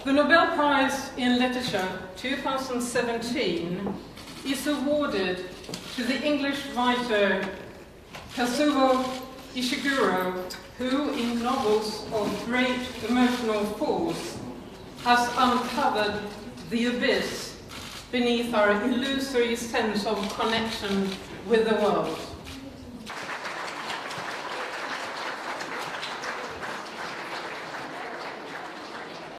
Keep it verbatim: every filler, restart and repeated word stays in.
The Nobel Prize in Literature two thousand seventeen is awarded to the English writer Kazuo Ishiguro, who, in novels of great emotional force, has uncovered the abyss beneath our illusory sense of connection with the world.